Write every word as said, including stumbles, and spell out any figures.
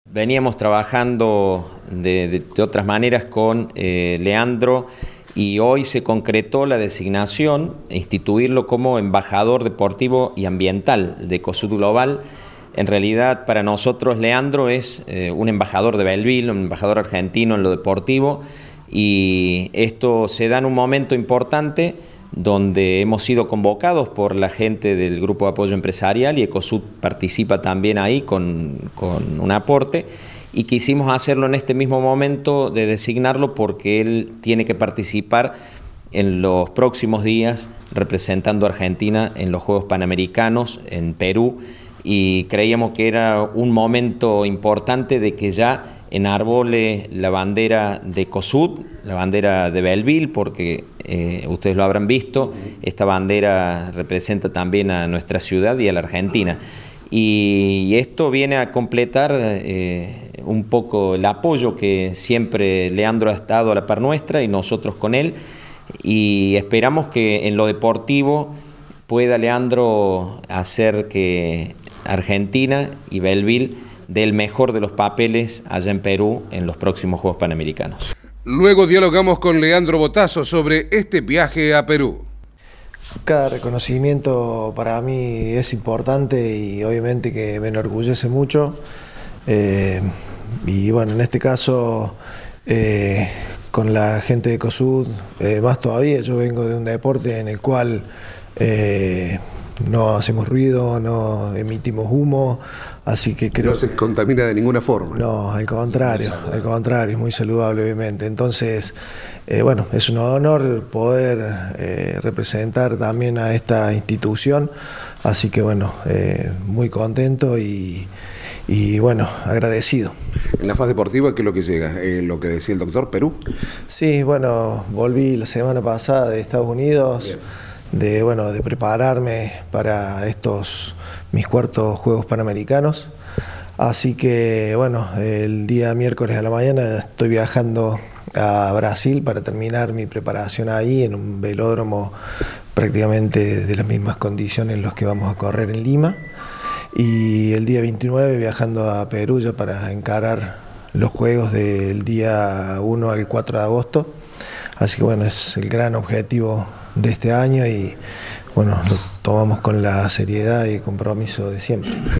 Veníamos trabajando de, de, de otras maneras con eh, Leandro y hoy se concretó la designación, instituirlo como embajador deportivo y ambiental de Ecosud Global. En realidad para nosotros Leandro es eh, un embajador de Belleville, un embajador argentino en lo deportivo, y esto se da en un momento importante donde hemos sido convocados por la gente del Grupo de Apoyo Empresarial y Ecosud participa también ahí con, con un aporte, y quisimos hacerlo en este mismo momento de designarlo porque él tiene que participar en los próximos días representando a Argentina en los Juegos Panamericanos en Perú, y creíamos que era un momento importante de que ya enarbole la bandera de Ecosud, la bandera de Belleville, porque eh, ustedes lo habrán visto, esta bandera representa también a nuestra ciudad y a la Argentina. Y, y esto viene a completar eh, un poco el apoyo que siempre Leandro ha estado a la par nuestra y nosotros con él, y esperamos que en lo deportivo pueda Leandro hacer que Argentina y Belleville dé el mejor de los papeles allá en Perú en los próximos Juegos Panamericanos. Luego dialogamos con Leandro Botazo sobre este viaje a Perú. Cada reconocimiento para mí es importante y obviamente que me enorgullece mucho. Eh, y bueno, en este caso, eh, con la gente de Ecosud, eh, más todavía, yo vengo de un deporte en el cual eh, no hacemos ruido, no emitimos humo, así que creo... No se contamina de ninguna forma. No, al contrario, al contrario, es muy saludable obviamente. Entonces, eh, bueno, es un honor poder eh, representar también a esta institución, así que bueno, eh, muy contento y, y bueno, agradecido. En la fase deportiva, ¿qué es lo que llega? Eh, lo que decía el doctor, Perú. Sí, bueno, volví la semana pasada de Estados Unidos. Bien. de bueno de prepararme para estos mis cuartos Juegos Panamericanos, así que bueno, el día miércoles a la mañana estoy viajando a Brasil para terminar mi preparación ahí en un velódromo prácticamente de las mismas condiciones en los que vamos a correr en Lima, y el día veintinueve viajando a Perú ya para encarar los Juegos del día uno al cuatro de agosto, así que bueno, es el gran objetivo de este año y bueno, lo tomamos con la seriedad y compromiso de siempre.